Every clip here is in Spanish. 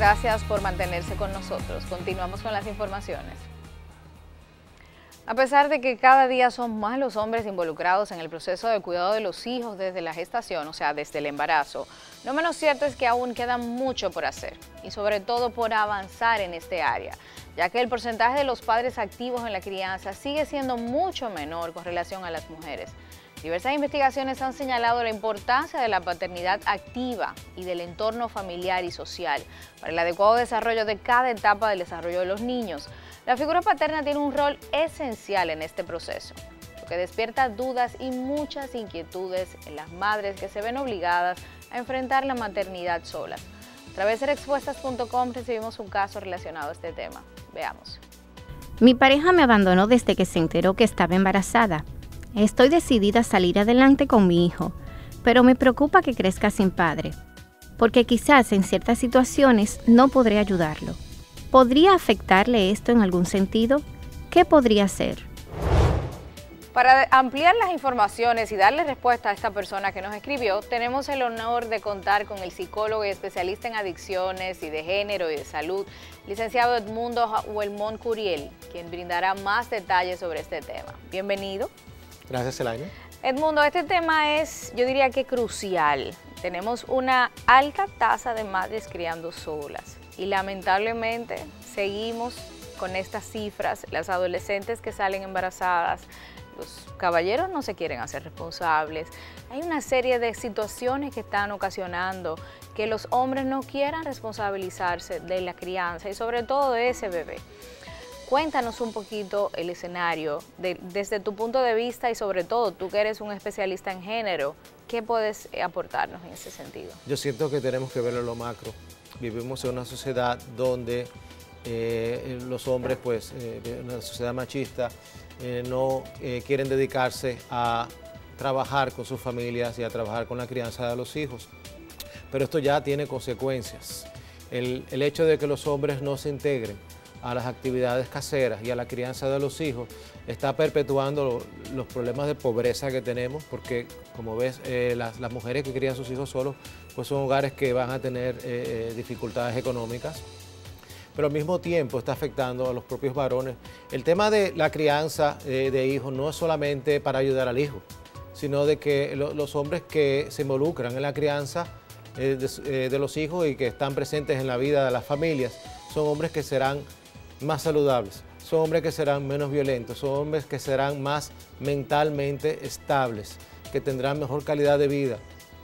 Gracias por mantenerse con nosotros. Continuamos con las informaciones. A pesar de que cada día son más los hombres involucrados en el proceso de cuidado de los hijos desde la gestación, o sea, desde el embarazo, lo menos cierto es que aún queda mucho por hacer y sobre todo por avanzar en este área, ya que el porcentaje de los padres activos en la crianza sigue siendo mucho menor con relación a las mujeres. Diversas investigaciones han señalado la importancia de la paternidad activa y del entorno familiar y social para el adecuado desarrollo de cada etapa del desarrollo de los niños. La figura paterna tiene un rol esencial en este proceso, lo que despierta dudas y muchas inquietudes en las madres que se ven obligadas a enfrentar la maternidad solas. A través de serexpuestas.com recibimos un caso relacionado a este tema. Veamos. Mi pareja me abandonó desde que se enteró que estaba embarazada. Estoy decidida a salir adelante con mi hijo, pero me preocupa que crezca sin padre, porque quizás en ciertas situaciones no podré ayudarlo. ¿Podría afectarle esto en algún sentido? ¿Qué podría hacer? Para ampliar las informaciones y darle respuesta a esta persona que nos escribió, tenemos el honor de contar con el psicólogo y especialista en adicciones y de género y de salud, licenciado Edmundo Huelmón Curiel, quien brindará más detalles sobre este tema. Bienvenido. Gracias, Elaine. Edmundo, este tema es, yo diría que crucial. Tenemos una alta tasa de madres criando solas y lamentablemente seguimos con estas cifras, las adolescentes que salen embarazadas, los caballeros no se quieren hacer responsables. Hay una serie de situaciones que están ocasionando que los hombres no quieran responsabilizarse de la crianza y sobre todo de ese bebé. Cuéntanos un poquito el escenario desde tu punto de vista y sobre todo tú que eres un especialista en género, ¿qué puedes aportarnos en ese sentido? Yo siento que tenemos que verlo en lo macro. Vivimos en una sociedad donde los hombres, pues, una sociedad machista, no quieren dedicarse a trabajar con sus familias y a trabajar con la crianza de los hijos. Pero esto ya tiene consecuencias. El hecho de que los hombres no se integren a las actividades caseras y a la crianza de los hijos está perpetuando los problemas de pobreza que tenemos, porque como ves, las mujeres que crían sus hijos solos pues son hogares que van a tener dificultades económicas, pero al mismo tiempo está afectando a los propios varones. El tema de la crianza de hijos no es solamente para ayudar al hijo, sino de que los hombres que se involucran en la crianza de los hijos y que están presentes en la vida de las familias son hombres que serán más saludables, son hombres que serán menos violentos, son hombres que serán más mentalmente estables, que tendrán mejor calidad de vida,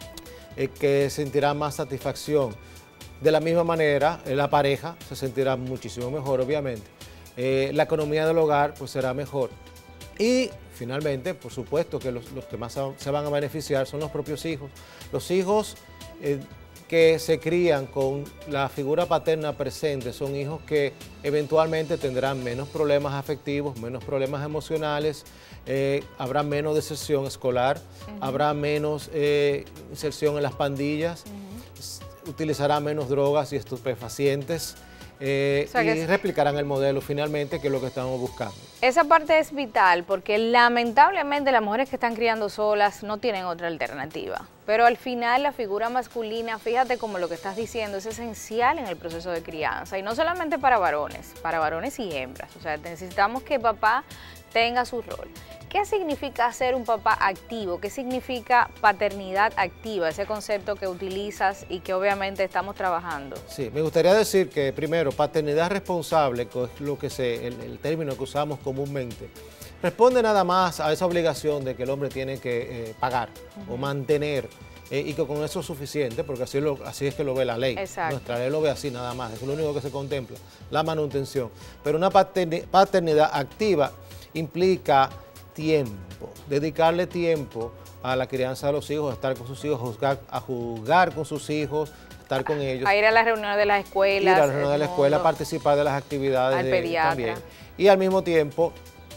que sentirán más satisfacción. De la misma manera, la pareja se sentirá muchísimo mejor, obviamente. La economía del hogar pues será mejor. Y finalmente, por supuesto que los que más se van a beneficiar son los propios hijos. Los hijos que se crían con la figura paterna presente son hijos que eventualmente tendrán menos problemas afectivos, menos problemas emocionales, habrá menos deserción escolar, habrá menos inserción en las pandillas, utilizarán menos drogas y estupefacientes y replicarán el modelo finalmente, que es lo que estamos buscando. Esa parte es vital porque lamentablemente las mujeres que están criando solas no tienen otra alternativa. Pero al final la figura masculina, fíjate como lo que estás diciendo, es esencial en el proceso de crianza y no solamente para varones y hembras. O sea, necesitamos que papá tenga su rol. ¿Qué significa ser un papá activo? ¿Qué significa paternidad activa? Ese concepto que utilizas y que obviamente estamos trabajando. Sí, me gustaría decir que primero, paternidad responsable, que es lo que el término que usamos comúnmente, responde nada más a esa obligación de que el hombre tiene que pagar o mantener y que con eso es suficiente, porque así es que lo ve la ley. Exacto. Nuestra ley lo ve así nada más, es lo único que se contempla, la manutención. Pero una paternidad activa implica tiempo, dedicarle tiempo a la crianza de los hijos, a estar con sus hijos, a jugar con sus hijos, estar con ellos. A ir a las reuniones de las escuelas. Ir a las reuniones de la escuela, participar de las actividades al pediatra. También. Y al mismo tiempo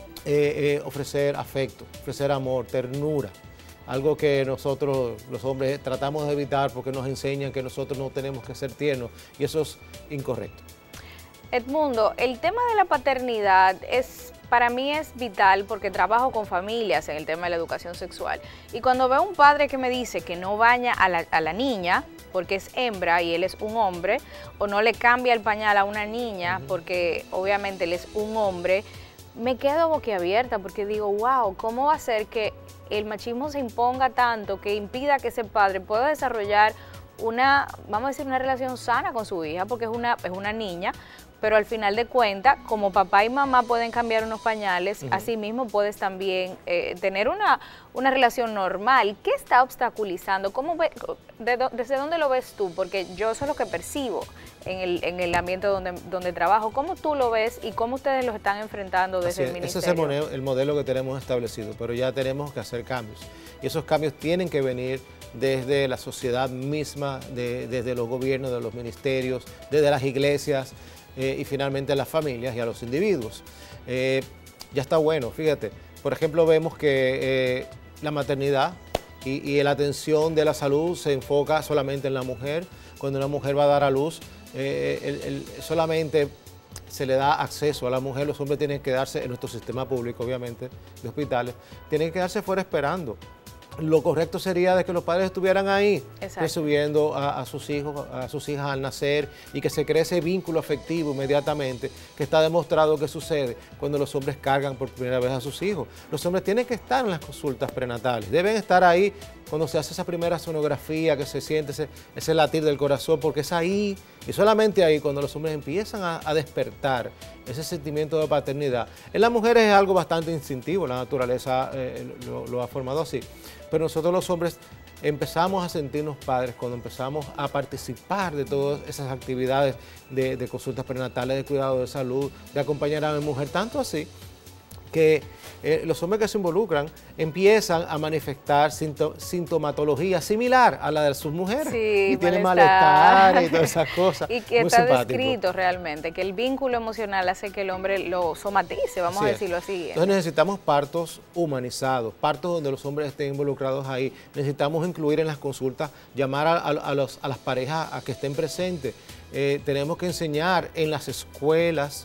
ofrecer afecto, ofrecer amor, ternura. Algo que nosotros, los hombres, tratamos de evitar porque nos enseñan que nosotros no tenemos que ser tiernos y eso es incorrecto. Edmundo, el tema de la paternidad es para mí es vital porque trabajo con familias en el tema de la educación sexual. Y cuando veo un padre que me dice que no baña a la niña porque es hembra y él es un hombre, o no le cambia el pañal a una niña porque obviamente él es un hombre, me quedo boquiabierta porque digo, wow, ¿cómo va a ser que el machismo se imponga tanto que impida que ese padre pueda desarrollar una, vamos a decir, una relación sana con su hija, porque es una niña, pero al final de cuentas, como papá y mamá pueden cambiar unos pañales, así mismo puedes también tener una relación normal. ¿Qué está obstaculizando? ¿Desde dónde lo ves tú? Porque yo eso es lo que percibo en el ambiente donde trabajo. ¿Cómo tú lo ves y cómo ustedes lo están enfrentando desde el ministerio? Ese es el modelo que tenemos establecido, pero ya tenemos que hacer cambios. Y esos cambios tienen que venir desde la sociedad misma, desde los gobiernos, de los ministerios, desde las iglesias, y finalmente a las familias y a los individuos. Ya está bueno, fíjate, por ejemplo vemos que la maternidad y la atención de la salud se enfoca solamente en la mujer. Cuando una mujer va a dar a luz, solamente se le da acceso a la mujer. Los hombres tienen que quedarse en nuestro sistema público, obviamente, de hospitales, tienen que quedarse fuera esperando. Lo correcto sería de que los padres estuvieran ahí, recibiendo a sus hijos, a sus hijas al nacer, y que se cree ese vínculo afectivo inmediatamente, que está demostrado que sucede cuando los hombres cargan por primera vez a sus hijos. Los hombres tienen que estar en las consultas prenatales, deben estar ahí cuando se hace esa primera sonografía, que se siente ese latir del corazón, porque es ahí, y solamente ahí, cuando los hombres empiezan a despertar ese sentimiento de paternidad. En las mujeres es algo bastante instintivo, la naturaleza lo ha formado así. Pero nosotros los hombres empezamos a sentirnos padres cuando empezamos a participar de todas esas actividades de consultas prenatales, de cuidado de salud, de acompañar a mi mujer, tanto así que los hombres que se involucran empiezan a manifestar sintomatología similar a la de sus mujeres. Sí, y tienen malestar y todas esas cosas. Y que muy está simpático. descrito realmente, que el vínculo emocional hace que el hombre lo somatice, vamos a decirlo así. Entonces necesitamos partos humanizados, partos donde los hombres estén involucrados ahí. Necesitamos incluir en las consultas, llamar a las parejas a que estén presentes. Tenemos que enseñar en las escuelas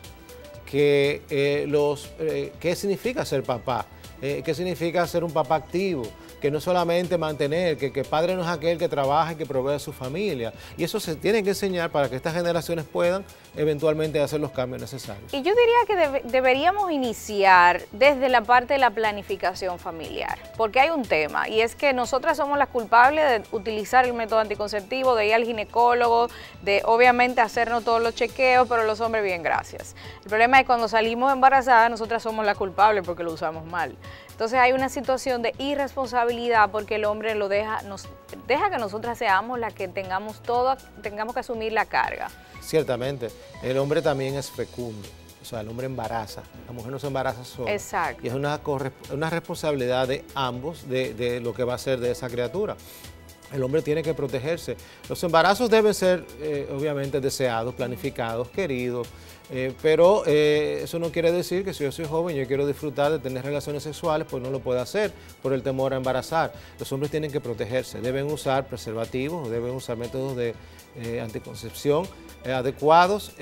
qué significa ser papá, qué significa ser un papá activo, que no solamente mantener, que padre no es aquel que trabaja y que provee a su familia. Y eso se tiene que enseñar para que estas generaciones puedan eventualmente hacer los cambios necesarios. Y yo diría que deberíamos iniciar desde la parte de la planificación familiar, porque hay un tema, y es que nosotras somos las culpables de utilizar el método anticonceptivo, de ir al ginecólogo, de obviamente hacernos todos los chequeos, pero los hombres bien, gracias. El problema es que cuando salimos embarazadas, nosotras somos las culpables porque lo usamos mal. Entonces hay una situación de irresponsabilidad porque el hombre nos deja que nosotras seamos las que tengamos que asumir la carga. Ciertamente, el hombre también es fecundo, o sea, el hombre embaraza, la mujer no se embaraza sola. Exacto. Y es una responsabilidad de ambos de lo que va a ser de esa criatura. El hombre tiene que protegerse. Los embarazos deben ser, obviamente, deseados, planificados, queridos, pero eso no quiere decir que si yo soy joven y yo quiero disfrutar de tener relaciones sexuales, pues no lo puedo hacer por el temor a embarazar. Los hombres tienen que protegerse, deben usar preservativos, deben usar métodos de anticoncepción adecuados,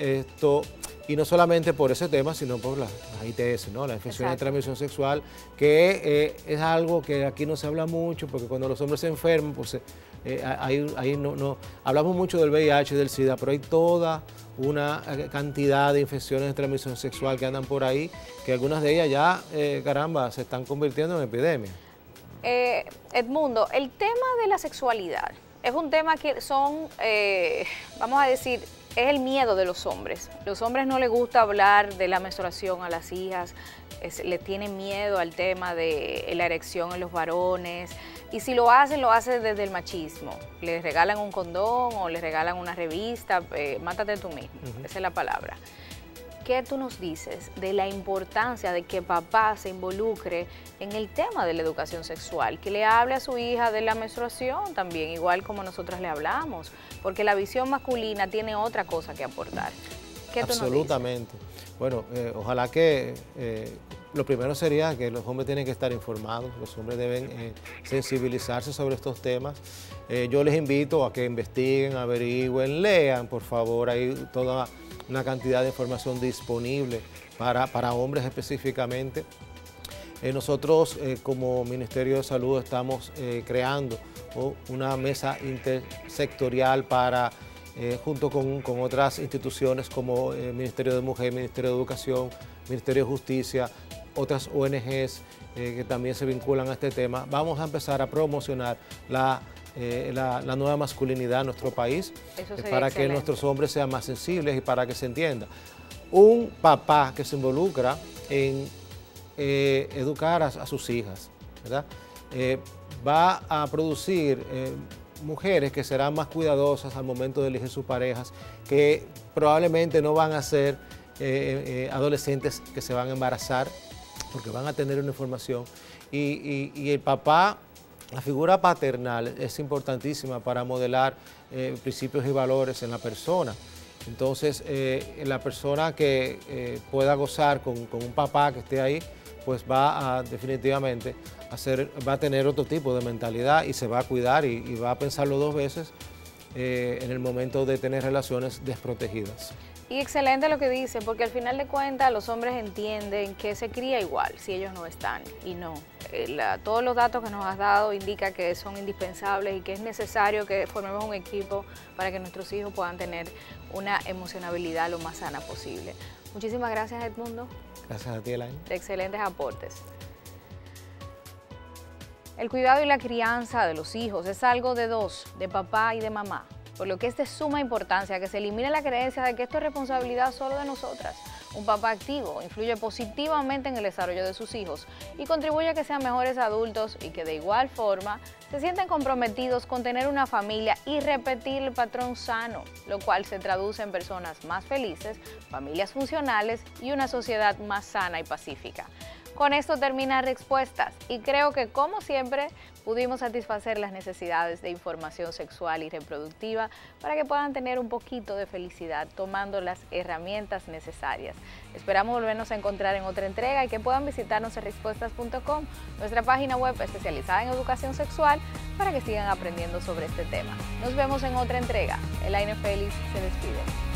y no solamente por ese tema, sino por las ITS, ¿no? Las infecciones de transmisión sexual, que es algo que aquí no se habla mucho, porque cuando los hombres se enferman, pues ahí no hablamos mucho del VIH y del SIDA, pero hay toda una cantidad de infecciones de transmisión sexual que andan por ahí, que algunas de ellas ya, caramba, se están convirtiendo en epidemia. Edmundo, el tema de la sexualidad es un tema que vamos a decir, es el miedo de los hombres. Los hombres no les gusta hablar de la menstruación a las hijas, les tienen miedo al tema de la erección en los varones, y si lo hacen desde el machismo. Les regalan un condón o les regalan una revista, mátate tú mismo, esa es la palabra. ¿Qué tú nos dices de la importancia de que papá se involucre en el tema de la educación sexual? Que le hable a su hija de la menstruación también, igual como nosotras le hablamos, porque la visión masculina tiene otra cosa que aportar. ¿Qué tú nos dices? Absolutamente. Bueno, ojalá que lo primero sería que los hombres tienen que estar informados, los hombres deben sensibilizarse sobre estos temas. Yo les invito a que investiguen, averigüen, lean, por favor, hay toda una cantidad de información disponible para hombres específicamente. Nosotros como Ministerio de Salud estamos creando una mesa intersectorial para, junto con otras instituciones como el Ministerio de Mujer, Ministerio de Educación, Ministerio de Justicia, otras ONGs que también se vinculan a este tema, vamos a empezar a promocionar la nueva masculinidad en nuestro país para excelente. que nuestros hombres sean más sensibles y para que se entienda. Un papá que se involucra en educar a sus hijas, ¿verdad? Va a producir mujeres que serán más cuidadosas al momento de elegir sus parejas, que probablemente no van a ser adolescentes que se van a embarazar, porque van a tener una información. Y el papá, la figura paternal es importantísima para modelar principios y valores en la persona. Entonces, la persona que pueda gozar con un papá que esté ahí, pues va a definitivamente va a tener otro tipo de mentalidad y se va a cuidar y va a pensarlo 2 veces en el momento de tener relaciones desprotegidas. Y excelente lo que dice, porque al final de cuentas los hombres entienden que se cría igual si ellos no están, y no. Todos los datos que nos has dado indican que son indispensables y que es necesario que formemos un equipo para que nuestros hijos puedan tener una emocionabilidad lo más sana posible. Muchísimas gracias, Edmundo. Gracias a ti, Elaine. De excelentes aportes. El cuidado y la crianza de los hijos es algo de dos, de papá y de mamá, por lo que es de suma importancia que se elimine la creencia de que esto es responsabilidad solo de nosotras. Un papá activo influye positivamente en el desarrollo de sus hijos y contribuye a que sean mejores adultos y que de igual forma se sienten comprometidos con tener una familia y repetir el patrón sano, lo cual se traduce en personas más felices, familias funcionales y una sociedad más sana y pacífica. Con esto termina Respuestas y creo que, como siempre, pudimos satisfacer las necesidades de información sexual y reproductiva para que puedan tener un poquito de felicidad tomando las herramientas necesarias. Esperamos volvernos a encontrar en otra entrega y que puedan visitarnos en respuestas.com, nuestra página web especializada en educación sexual, para que sigan aprendiendo sobre este tema. Nos vemos en otra entrega. Elaine Félix se despide.